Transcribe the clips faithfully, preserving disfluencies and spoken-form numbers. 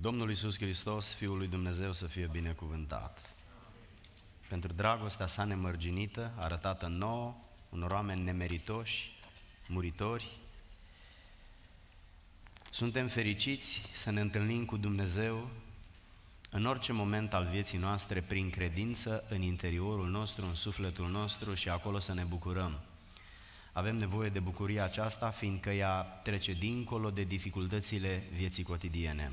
Domnul Iisus Hristos, Fiul lui Dumnezeu, să fie binecuvântat. Pentru dragostea sa nemărginită, arătată nouă, unor oameni nemeritoși, muritori, suntem fericiți să ne întâlnim cu Dumnezeu în orice moment al vieții noastre, prin credință, în interiorul nostru, în sufletul nostru și acolo să ne bucurăm. Avem nevoie de bucuria aceasta, fiindcă ea trece dincolo de dificultățile vieții cotidiene.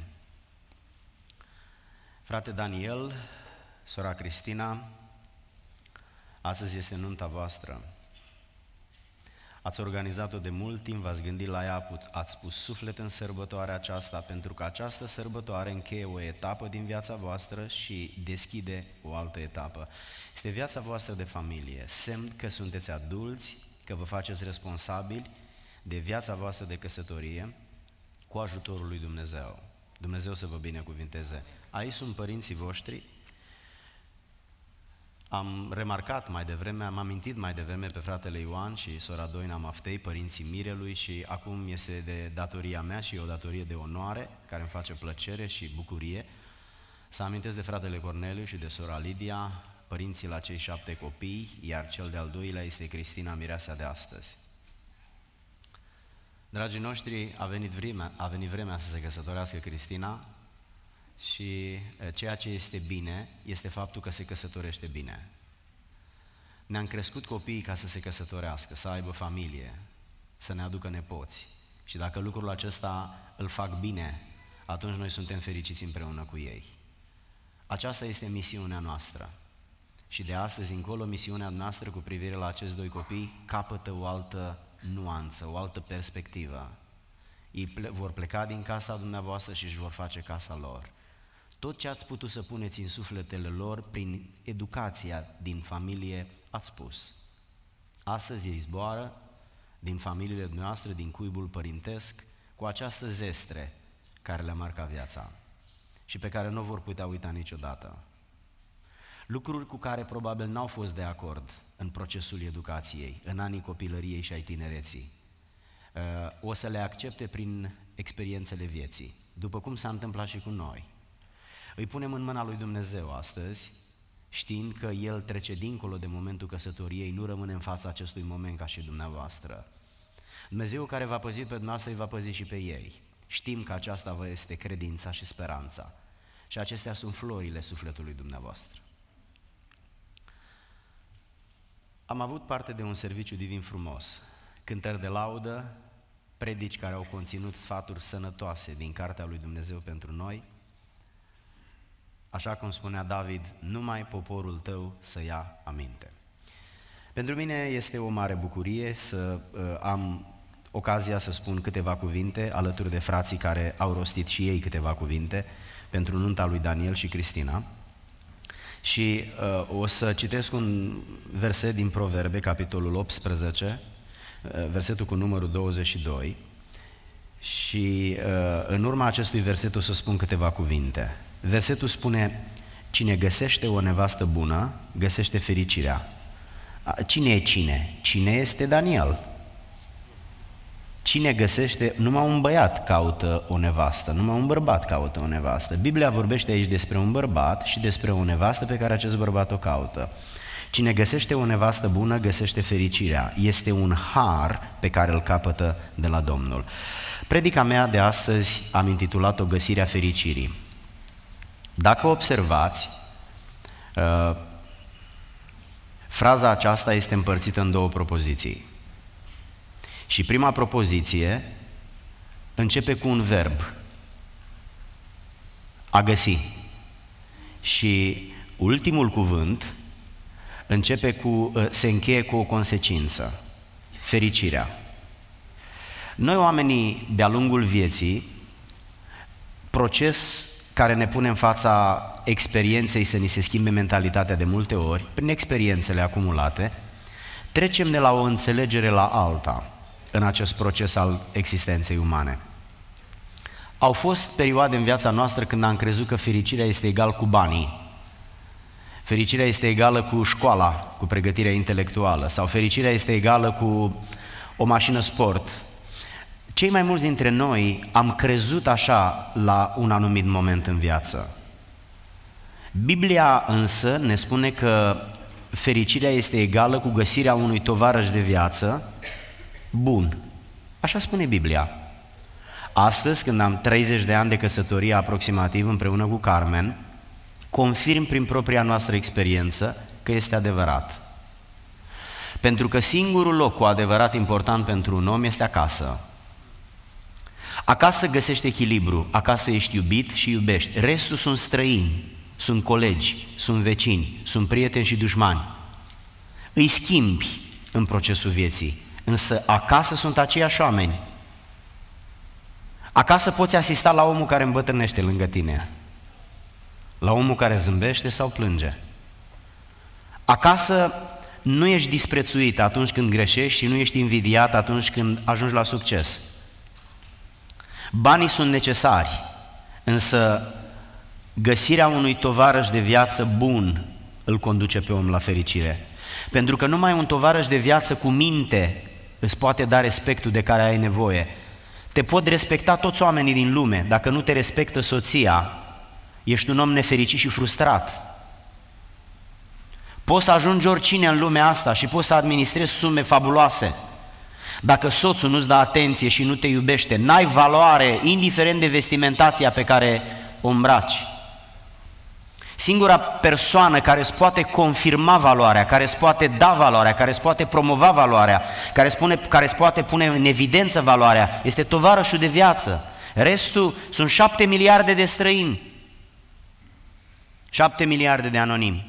Frate Daniel, sora Cristina, astăzi este nunta voastră. Ați organizat-o de mult timp, v-ați gândit la ea, ați pus suflet în sărbătoarea aceasta, pentru că această sărbătoare încheie o etapă din viața voastră și deschide o altă etapă. Este viața voastră de familie, semn că sunteți adulți, că vă faceți responsabili de viața voastră de căsătorie cu ajutorul lui Dumnezeu. Dumnezeu să vă binecuvinteze. Aici sunt părinții voștri. Am remarcat mai devreme, am amintit mai devreme pe fratele Ioan și sora Doina Maftei, părinții Mirelui, și acum este de datoria mea și o datorie de onoare, care îmi face plăcere și bucurie, să amintesc de fratele Corneliu și de sora Lidia, părinții la cei șapte copii, iar cel de-al doilea este Cristina, mireasa de astăzi. Dragii noștri, a venit vremea, a venit vremea să se căsătorească Cristina și ceea ce este bine este faptul că se căsătorește bine. Ne-am crescut copiii ca să se căsătorească, să aibă familie, să ne aducă nepoți. Și dacă lucrul acesta îl fac bine, atunci noi suntem fericiți împreună cu ei. Aceasta este misiunea noastră. Și de astăzi încolo, misiunea noastră cu privire la acești doi copii capătă o altă nuanță, o altă perspectivă. Ei ple- vor pleca din casa dumneavoastră și își vor face casa lor. Tot ce ați putut să puneți în sufletele lor prin educația din familie, ați pus. Astăzi ei zboară din familiile noastre, din cuibul părintesc, cu această zestre care le-a marcat viața și pe care nu o vor putea uita niciodată. Lucruri cu care probabil n-au fost de acord în procesul educației, în anii copilăriei și ai tinereții. O să le accepte prin experiențele vieții, după cum s-a întâmplat și cu noi. Îi punem în mâna lui Dumnezeu astăzi, știind că El trece dincolo de momentul căsătoriei, nu rămâne în fața acestui moment ca și dumneavoastră. Dumnezeu care v-a păzit pe dumneavoastră, îi va păzi și pe ei. Știm că aceasta vă este credința și speranța. Și acestea sunt florile sufletului dumneavoastră. Am avut parte de un serviciu divin frumos, cântări de laudă, predici care au conținut sfaturi sănătoase din cartea lui Dumnezeu pentru noi. Așa cum spunea David, numai poporul tău să ia aminte. Pentru mine este o mare bucurie să uh, am ocazia să spun câteva cuvinte alături de frații care au rostit și ei câteva cuvinte pentru nunta lui Daniel și Cristina. Și uh, o să citesc un verset din Proverbe, capitolul optsprezece, uh, versetul cu numărul douăzeci și doi, și uh, în urma acestui verset o să spun câteva cuvinte. Versetul spune: cine găsește o nevastă bună, găsește fericirea. Cine e cine? Cine este Daniel? Cine găsește, numai un băiat caută o nevastă, numai un bărbat caută o nevastă. Biblia vorbește aici despre un bărbat și despre o nevastă pe care acest bărbat o caută. Cine găsește o nevastă bună, găsește fericirea. Este un har pe care îl capătă de la Domnul. Predica mea de astăzi am intitulat-o Găsirea fericirii. Dacă observați, uh, fraza aceasta este împărțită în două propoziții. Și prima propoziție începe cu un verb, a găsi. Și ultimul cuvânt începe cu, se încheie cu o consecință, fericirea. Noi, oamenii, de-a lungul vieții, proces care ne pune în fața experienței să ni se schimbe mentalitatea de multe ori, prin experiențele acumulate, trecem de la o înțelegere la alta în acest proces al existenței umane. Au fost perioade în viața noastră când am crezut că fericirea este egal cu banii, fericirea este egală cu școala, cu pregătirea intelectuală, sau fericirea este egală cu o mașină sport. Cei mai mulți dintre noi am crezut așa la un anumit moment în viață. Biblia însă ne spune că fericirea este egală cu găsirea unui tovarăș de viață bun. Așa spune Biblia. Astăzi, când am treizeci de ani de căsătorie aproximativ împreună cu Carmen, confirm prin propria noastră experiență că este adevărat. Pentru că singurul loc cu adevărat important pentru un om este acasă. Acasă găsești echilibru, acasă ești iubit și iubești. Restul sunt străini, sunt colegi, sunt vecini, sunt prieteni și dușmani. Îi schimbi în procesul vieții, însă acasă sunt aceiași oameni. Acasă poți asista la omul care îmbătrânește lângă tine, la omul care zâmbește sau plânge. Acasă nu ești disprețuit atunci când greșești și nu ești invidiat atunci când ajungi la succes. Banii sunt necesari, însă găsirea unui tovarăș de viață bun îl conduce pe om la fericire. Pentru că numai un tovarăș de viață cu minte îți poate da respectul de care ai nevoie. Te pot respecta toți oamenii din lume, dacă nu te respectă soția, ești un om nefericit și frustrat. Poți să ajungi oricine în lumea asta și poți să administrezi sume fabuloase. Dacă soțul nu-ți dă atenție și nu te iubește, n-ai valoare, indiferent de vestimentația pe care o îmbraci. Singura persoană care îți poate confirma valoarea, care îți poate da valoarea, care îți poate promova valoarea, care îți, pune, care îți poate pune în evidență valoarea, este tovarășul de viață. Restul sunt șapte miliarde de străini, șapte miliarde de anonimi.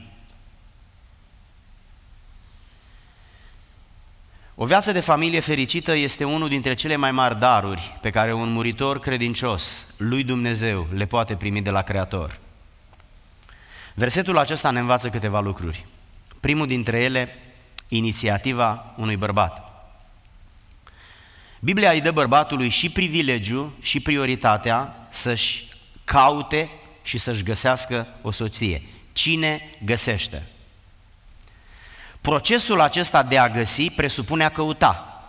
O viață de familie fericită este unul dintre cele mai mari daruri pe care un muritor credincios lui Dumnezeu le poate primi de la Creator. Versetul acesta ne învață câteva lucruri. Primul dintre ele, inițiativa unui bărbat. Biblia îi dă bărbatului și privilegiul și prioritatea să-și caute și să-și găsească o soție. Cine găsește? Procesul acesta de a găsi presupune a căuta.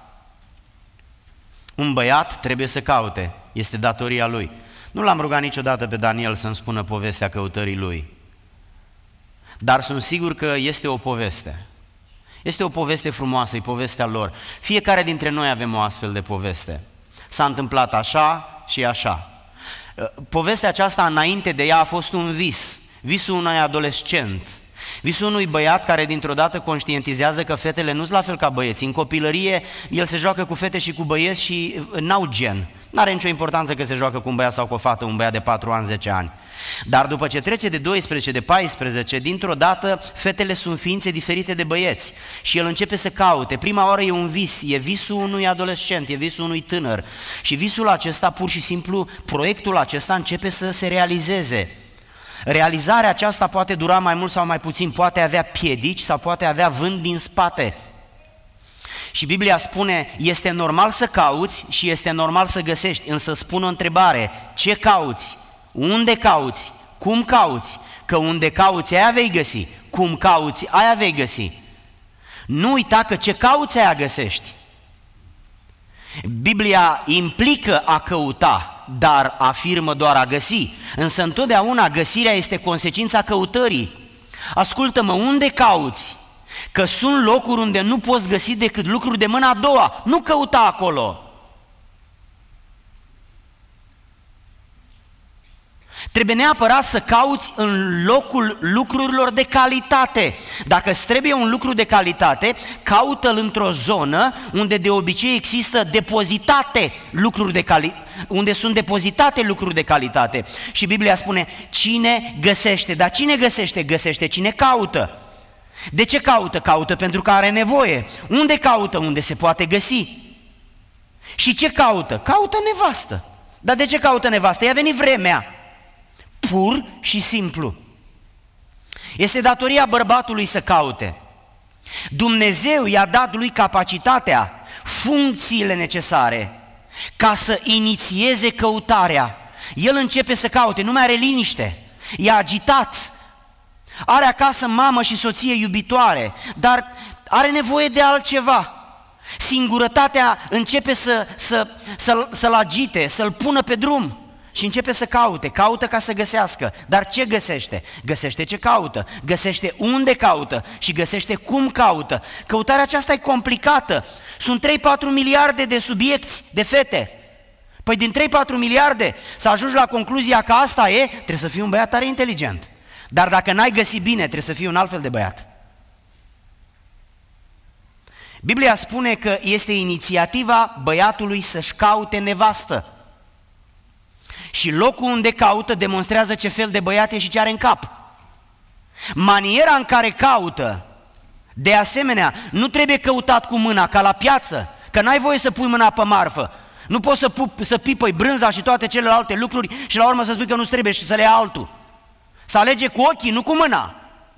Un băiat trebuie să caute, este datoria lui. Nu l-am rugat niciodată pe Daniel să-mi spună povestea căutării lui, dar sunt sigur că este o poveste. Este o poveste frumoasă, e povestea lor. Fiecare dintre noi avem o astfel de poveste. S-a întâmplat așa și așa. Povestea aceasta, înainte de ea, a fost un vis, visul unui adolescent, visul unui băiat care dintr-o dată conștientizează că fetele nu sunt la fel ca băieți. În copilărie el se joacă cu fete și cu băieți și n-au gen. N-are nicio importanță că se joacă cu un băiat sau cu o fată, un băiat de patru ani, zece ani. Dar după ce trece de doisprezece, de paisprezece, dintr-o dată fetele sunt ființe diferite de băieți și el începe să caute. Prima oară e un vis, e visul unui adolescent, e visul unui tânăr și visul acesta, pur și simplu, proiectul acesta începe să se realizeze. Realizarea aceasta poate dura mai mult sau mai puțin, poate avea piedici sau poate avea vânt din spate. Și Biblia spune, este normal să cauți și este normal să găsești, însă spun o întrebare, ce cauți? Unde cauți? Cum cauți? Că unde cauți aia vei găsi, cum cauți aia vei găsi. Nu uita că ce cauți aia găsești. Biblia implică a căuta, dar afirmă doar a găsi, însă întotdeauna găsirea este consecința căutării. Ascultă-mă, unde cauți? Că sunt locuri unde nu poți găsi decât lucruri de mâna a doua, nu căuta acolo. Trebuie neapărat să cauți în locul lucrurilor de calitate. Dacă îți trebuie un lucru de calitate, caută-l într-o zonă unde de obicei există depozitate lucruri de calitate, unde sunt depozitate lucruri de calitate. Și Biblia spune, cine găsește? Dar cine găsește? Găsește cine caută. De ce caută? Caută pentru că are nevoie. Unde caută? Unde se poate găsi. Și ce caută? Caută nevastă. Dar de ce caută nevastă? I-a venit vremea. Pur și simplu. Este datoria bărbatului să caute. Dumnezeu i-a dat lui capacitatea, funcțiile necesare ca să inițieze căutarea. El începe să caute, nu mai are liniște, e agitat. Are acasă mamă și soție iubitoare, dar are nevoie de altceva. Singurătatea începe să, să, să, să-l agite, să-l pună pe drum și începe să caute, caută ca să găsească. Dar ce găsește? Găsește ce caută, găsește unde caută și găsește cum caută. Căutarea aceasta e complicată. Sunt trei patru miliarde de subiecti, de fete. Păi din trei patru miliarde să ajungi la concluzia că asta e, trebuie să fii un băiat tare inteligent. Dar dacă n-ai găsit bine, trebuie să fii un alt fel de băiat. Biblia spune că este inițiativa băiatului să-și caute nevastă. Și locul unde caută demonstrează ce fel de băiat e și ce are în cap. Maniera în care caută, de asemenea, nu trebuie căutat cu mâna, ca la piață, că n-ai voie să pui mâna pe marfă. Nu poți să, pup, să pipăi brânza și toate celelalte lucruri și la urmă să spui că nu trebuie și să le ia altul. Să alege cu ochii, nu cu mâna.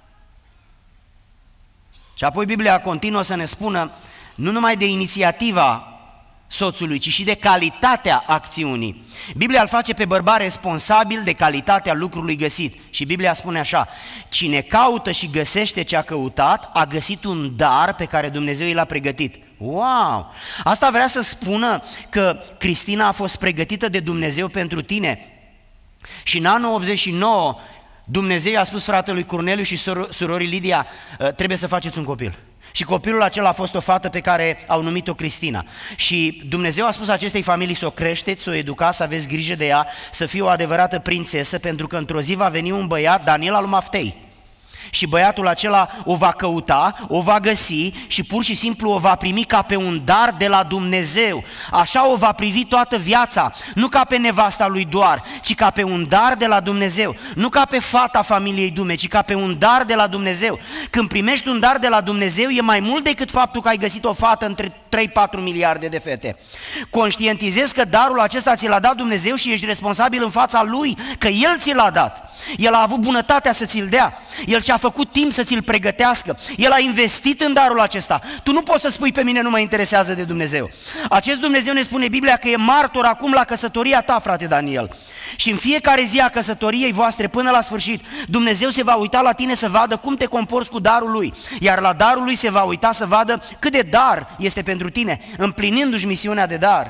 Și apoi Biblia continuă să ne spună nu numai de inițiativa soțului, ci și de calitatea acțiunii. Biblia îl face pe bărbat responsabil de calitatea lucrului găsit. Și Biblia spune așa: cine caută și găsește ce a căutat, a găsit un dar pe care Dumnezeu i l-a pregătit. Wow! Asta vrea să spună că Cristina a fost pregătită de Dumnezeu pentru tine. Și în anul optzeci și nouă Dumnezeu a spus fratelui Corneliu și surorii Lidia: trebuie să faceți un copil. Și copilul acela a fost o fată pe care au numit-o Cristina. Și Dumnezeu a spus acestei familii să o creșteți, să o educați, să aveți grijă de ea, să fie o adevărată prințesă, pentru că într-o zi va veni un băiat, Daniel al lui Maftei. Și băiatul acela o va căuta, o va găsi și pur și simplu o va primi ca pe un dar de la Dumnezeu. Așa o va privi toată viața, nu ca pe nevasta lui doar, ci ca pe un dar de la Dumnezeu. Nu ca pe fata familiei Dume, ci ca pe un dar de la Dumnezeu. Când primești un dar de la Dumnezeu, e mai mult decât faptul că ai găsit o fată între trei patru miliarde de fete. Conștientizezi că darul acesta ți l-a dat Dumnezeu și ești responsabil în fața Lui, că El ți l-a dat. El a avut bunătatea să ți-l dea, El și-a făcut timp să ți-l pregătească, El a investit în darul acesta. Tu nu poți să spui pe mine nu mă interesează de Dumnezeu. Acest Dumnezeu, ne spune Biblia, că e martor acum la căsătoria ta, frate Daniel. Și în fiecare zi a căsătoriei voastre până la sfârșit, Dumnezeu se va uita la tine să vadă cum te comporți cu darul Lui. Iar la darul Lui se va uita să vadă cât de dar este pentru tine, împlinindu-și misiunea de dar.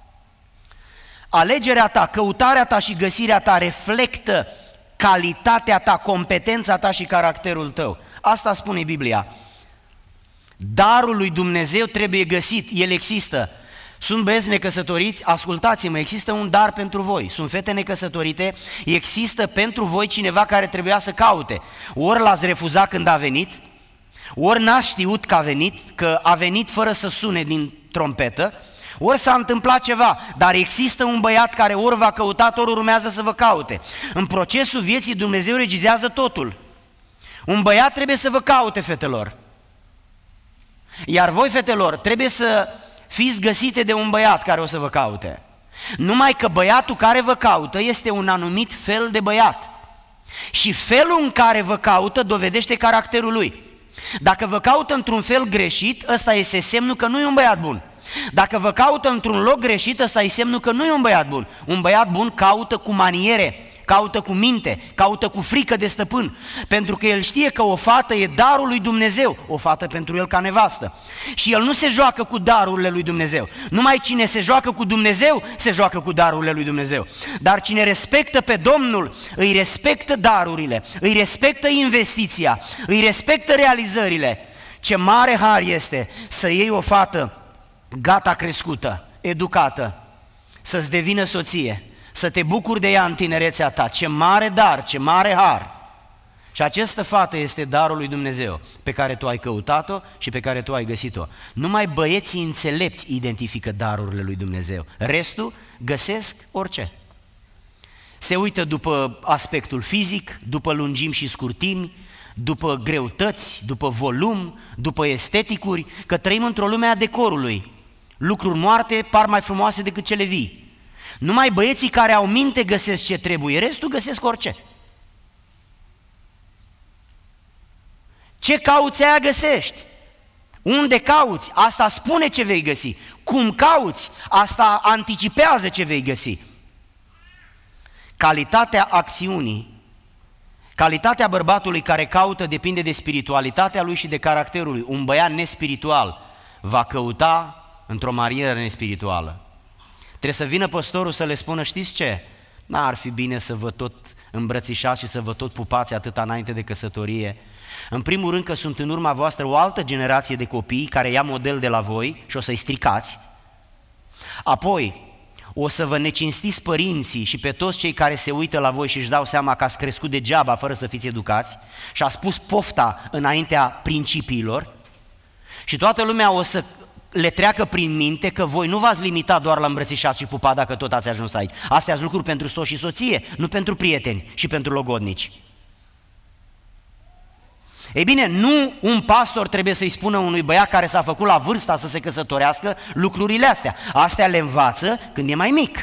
Alegerea ta, căutarea ta și găsirea ta reflectă calitatea ta, competența ta și caracterul tău. Asta spune Biblia. Darul lui Dumnezeu trebuie găsit, el există. Sunt băieți necăsătoriți, ascultați-mă, există un dar pentru voi. Sunt fete necăsătorite, există pentru voi cineva care trebuia să caute. Ori l-ați refuzat când a venit, ori n-a știut că a venit, că a venit fără să sune din trompetă, ori s-a întâmplat ceva, dar există un băiat care ori v-a căutat, ori urmează să vă caute. În procesul vieții Dumnezeu regizează totul. Un băiat trebuie să vă caute, fetelor. Iar voi, fetelor, trebuie să fiți găsite de un băiat care o să vă caute. Numai că băiatul care vă caută este un anumit fel de băiat. Și felul în care vă caută dovedește caracterul lui. Dacă vă caută într-un fel greșit, ăsta este semnul că nu e un băiat bun. Dacă vă caută într-un loc greșit, ăsta e semnul că nu e un băiat bun. Un băiat bun caută cu maniere, caută cu minte, caută cu frică de stăpân, pentru că el știe că o fată e darul lui Dumnezeu, o fată pentru el ca nevastă. Și el nu se joacă cu darurile lui Dumnezeu. Numai cine se joacă cu Dumnezeu, se joacă cu darurile lui Dumnezeu. Dar cine respectă pe Domnul, îi respectă darurile, îi respectă investiția, îi respectă realizările. Ce mare har este să iei o fată gata crescută, educată, să-ți devină soție, să te bucuri de ea în tinerețea ta. Ce mare dar, ce mare har! Și această fată este darul lui Dumnezeu, pe care tu ai căutat-o și pe care tu ai găsit-o. Numai băieții înțelepți identifică darurile lui Dumnezeu. Restul găsesc orice. Se uită după aspectul fizic, după lungimi și scurtimi, după greutăți, după volum, după esteticuri, că trăim într-o lume a decorului. Lucruri moarte par mai frumoase decât cele vii. Numai băieții care au minte găsesc ce trebuie, restul găsesc orice. Ce cauți, aia găsești. Unde cauți, asta spune ce vei găsi. Cum cauți, asta anticipează ce vei găsi. Calitatea acțiunii, calitatea bărbatului care caută depinde de spiritualitatea lui și de caracterul lui. Un băiat nespiritual va căuta într-o manieră nespirituală. Trebuie să vină păstorul să le spună, știți ce? N-ar fi bine să vă tot îmbrățișați și să vă tot pupați atâta înainte de căsătorie. În primul rând că sunt în urma voastră o altă generație de copii care ia model de la voi și o să-i stricați. Apoi, o să vă necinstiți părinții și pe toți cei care se uită la voi și își dau seama că ați crescut degeaba fără să fiți educați și ați pus pofta înaintea principiilor și toată lumea o să le treacă prin minte că voi nu v-ați limitat doar la îmbrățișat și pupat dacă tot ați ajuns aici. Astea sunt lucruri pentru soț și soție, nu pentru prieteni și pentru logodnici. Ei bine, nu un pastor trebuie să-i spună unui băiat care s-a făcut la vârsta să se căsătorească lucrurile astea. Astea le învață când e mai mic.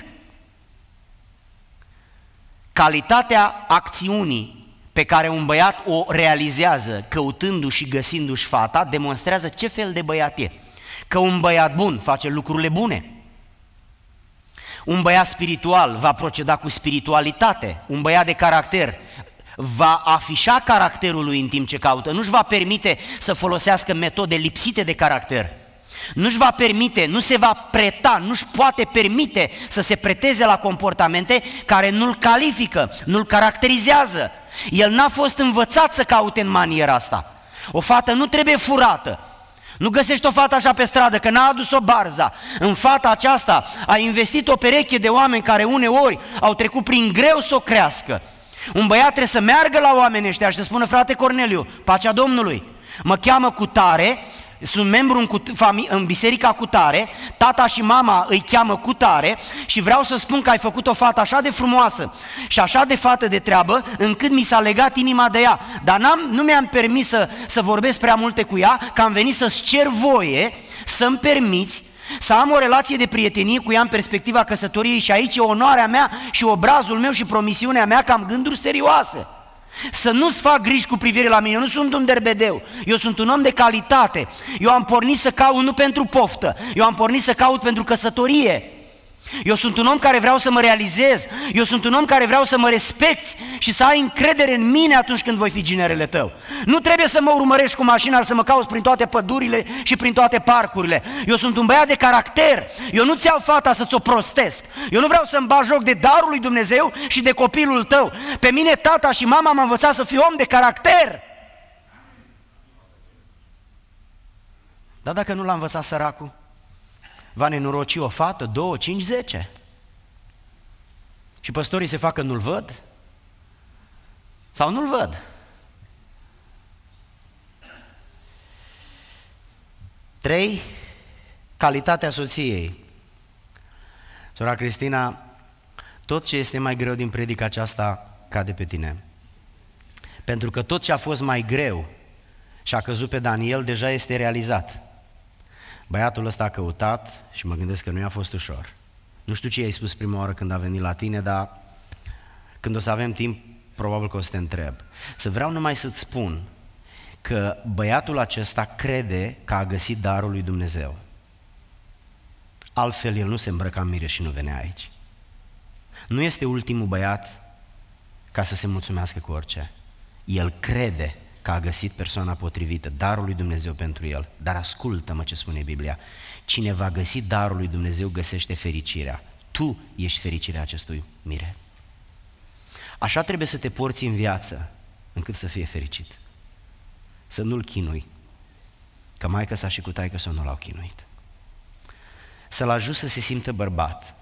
Calitatea acțiunii pe care un băiat o realizează căutându-și și găsindu-și fata demonstrează ce fel de băiat e. Că un băiat bun face lucrurile bune. Un băiat spiritual va proceda cu spiritualitate. Un băiat de caracter va afișa caracterul lui în timp ce caută, nu-și va permite să folosească metode lipsite de caracter, nu-și va permite, nu se va preta, nu-și poate permite să se preteze la comportamente care nu-l califică, nu-l caracterizează. El n-a fost învățat să caute în maniera asta. O fată nu trebuie furată. Nu găsești o fată așa pe stradă, că n-a adus-o barza. În fata aceasta a investit o pereche de oameni care uneori au trecut prin greu să o crească. Un băiat trebuie să meargă la oamenii ăștia și să spună, frate Corneliu, pacea Domnului, mă cheamă Cutare, sunt membru în, cut- fami- în biserica Cutare, tata și mama îi cheamă Cutare și vreau să spun că ai făcut o fată așa de frumoasă și așa de fată de treabă, încât mi s-a legat inima de ea, dar n-am, nu mi-am permis să, să vorbesc prea multe cu ea, că am venit să-ți cer voie să-mi permiți să am o relație de prietenie cu ea în perspectiva căsătoriei și aici e onoarea mea și obrazul meu și promisiunea mea că am gânduri serioase. Să nu-ți fac griji cu privire la mine, eu nu sunt un derbedeu, eu sunt un om de calitate, eu am pornit să caut nu pentru poftă, eu am pornit să caut pentru căsătorie. Eu sunt un om care vreau să mă realizez, eu sunt un om care vreau să mă respecti și să ai încredere în mine atunci când voi fi ginerele tău. Nu trebuie să mă urmărești cu mașina, să mă cauți prin toate pădurile și prin toate parcurile. Eu sunt un băiat de caracter, eu nu-ți iau fata să ți-o prostesc. Eu nu vreau să-mi bag joc de darul lui Dumnezeu și de copilul tău. Pe mine tata și mama m-au învățat să fiu om de caracter. Dar dacă nu l-a învățat săracul? Va nenoroci o fată, două, cinci, zece. Și păstorii se fac că nu-l văd? Sau nu-l văd? Trei, calitatea soției. Sora Cristina, tot ce este mai greu din predica aceasta cade pe tine. Pentru că tot ce a fost mai greu și a căzut pe Daniel deja este realizat. Băiatul ăsta a căutat și mă gândesc că nu i-a fost ușor. Nu știu ce i-ai spus prima oară când a venit la tine, dar când o să avem timp, probabil că o să te întreb. Să vreau numai să-ți spun că băiatul acesta crede că a găsit darul lui Dumnezeu. Altfel el nu se îmbrăca în mire și nu venea aici. Nu este ultimul băiat ca să se mulțumească cu orice. El crede că a găsit persoana potrivită, darul lui Dumnezeu pentru el. Dar ascultă-mă ce spune Biblia. Cine va găsi darul lui Dumnezeu găsește fericirea. Tu ești fericirea acestui mire. Așa trebuie să te porți în viață încât să fie fericit. Să nu-l chinui, că maică sa și cu taică să nu l-au chinuit. Să-l ajut să se simtă bărbat.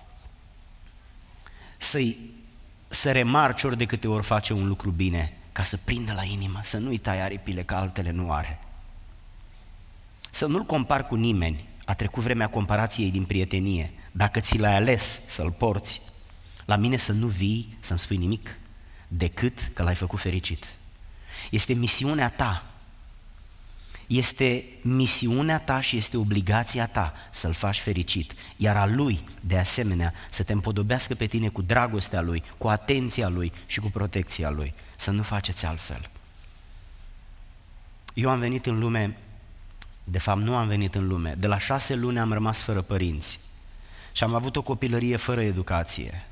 Să-i, să remarci ori de câte ori face un lucru bine, ca să prindă la inimă, să nu-i tai aripile că altele nu are. Să nu-l compari cu nimeni, a trecut vremea comparației din prietenie. Dacă ți l-ai ales să-l porți, la mine să nu vii să-mi spui nimic, decât că l-ai făcut fericit. Este misiunea ta, este misiunea ta și este obligația ta să-l faci fericit, iar a lui, de asemenea, să te împodobească pe tine cu dragostea lui, cu atenția lui și cu protecția lui. Să nu faceți altfel. Eu am venit în lume, de fapt nu am venit în lume, de la șase luni am rămas fără părinți și am avut o copilărie fără educație.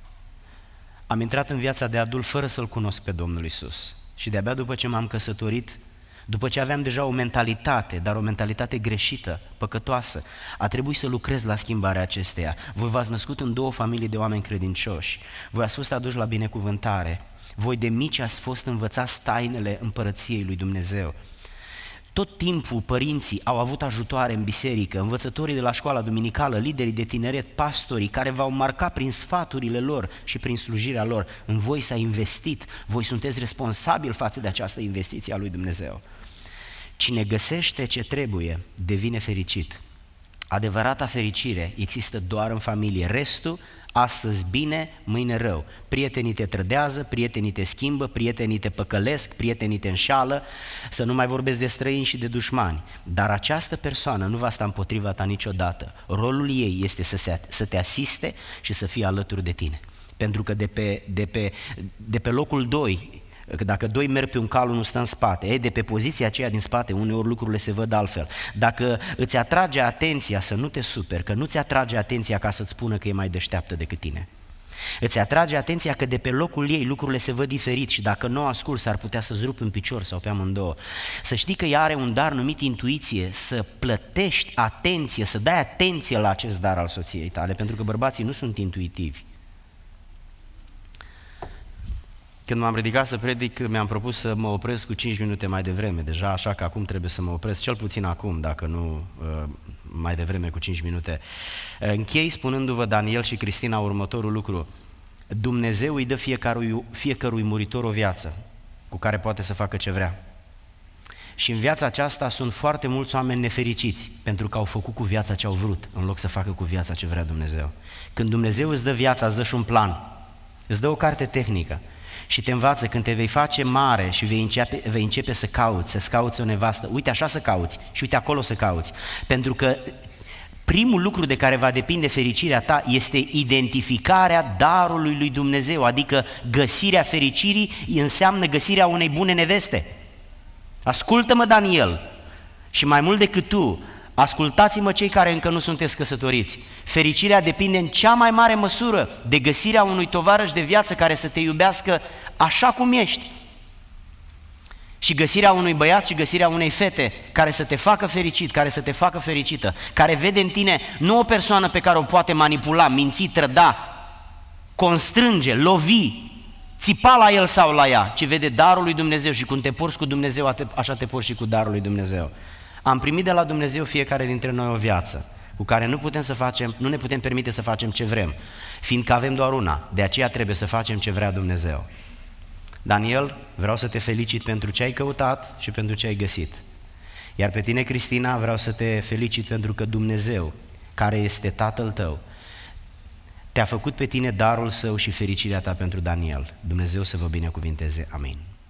Am intrat în viața de adult fără să-L cunosc pe Domnul Iisus și de-abia după ce m-am căsătorit După ce aveam deja o mentalitate, dar o mentalitate greșită, păcătoasă, a trebuit să lucrez la schimbarea acesteia. Voi v-ați născut în două familii de oameni credincioși, voi ați fost aduși la binecuvântare, voi de mici ați fost învățați tainele împărăției lui Dumnezeu. Tot timpul părinții au avut ajutoare în biserică, învățătorii de la școala duminicală, liderii de tineret, pastorii care v-au marcat prin sfaturile lor și prin slujirea lor. În voi s-a investit, voi sunteți responsabili față de această investiție a lui Dumnezeu. Cine găsește ce trebuie, devine fericit. Adevărata fericire există doar în familie, restul astăzi bine, mâine rău. Prietenii te trădează, prietenii te schimbă, prietenii te păcălesc, prietenii te înșală, să nu mai vorbesc de străini și de dușmani. Dar această persoană nu va sta împotriva ta niciodată. Rolul ei este să, se, să te asiste și să fie alături de tine. Pentru că de pe, de pe, de pe locul doi, că dacă doi merg pe un cal, unul stă în spate, e, de pe poziția aceea din spate, uneori lucrurile se văd altfel. Dacă îți atrage atenția să nu te superi, că nu ți atrage atenția ca să-ți spună că e mai deșteaptă decât tine, îți atrage atenția că de pe locul ei lucrurile se văd diferit și dacă nu asculți s-ar putea să-ți rupi în picior sau pe amândouă. Să știi că ea are un dar numit intuiție, să plătești atenție, să dai atenție la acest dar al soției tale, pentru că bărbații nu sunt intuitivi. Când m-am ridicat să predic, mi-am propus să mă opresc cu cinci minute mai devreme, deja așa că acum trebuie să mă opresc, cel puțin acum, dacă nu mai devreme cu cinci minute. Închei spunându-vă, Daniel și Cristina, următorul lucru. Dumnezeu îi dă fiecărui, fiecărui muritor o viață cu care poate să facă ce vrea. Și în viața aceasta sunt foarte mulți oameni nefericiți pentru că au făcut cu viața ce au vrut, în loc să facă cu viața ce vrea Dumnezeu. Când Dumnezeu îți dă viața, îți dă și un plan, îți dă o carte tehnică. Și te învață când te vei face mare și vei începe, vei începe să cauți, să-ți cauți o nevastă, uite așa să cauți și uite acolo să cauți. Pentru că primul lucru de care va depinde fericirea ta este identificarea darului lui Dumnezeu, adică găsirea fericirii înseamnă găsirea unei bune neveste. Ascultă-mă, Daniel, și mai mult decât tu, ascultați-mă cei care încă nu sunteți căsătoriți. Fericirea depinde în cea mai mare măsură de găsirea unui tovarăș de viață care să te iubească așa cum ești. Și găsirea unui băiat și găsirea unei fete care să te facă fericit, care să te facă fericită, care vede în tine nu o persoană pe care o poate manipula, minți, trăda, constrânge, lovi, țipa la el sau la ea, ci vede darul lui Dumnezeu și cum te porți cu Dumnezeu, așa te porți și cu darul lui Dumnezeu. Am primit de la Dumnezeu fiecare dintre noi o viață cu care nu putem să facem, nu ne putem permite să facem ce vrem, fiindcă avem doar una, de aceea trebuie să facem ce vrea Dumnezeu. Daniel, vreau să te felicit pentru ce ai căutat și pentru ce ai găsit. Iar pe tine, Cristina, vreau să te felicit pentru că Dumnezeu, care este Tatăl tău, te-a făcut pe tine darul său și fericirea ta pentru Daniel. Dumnezeu să vă binecuvinteze. Amin.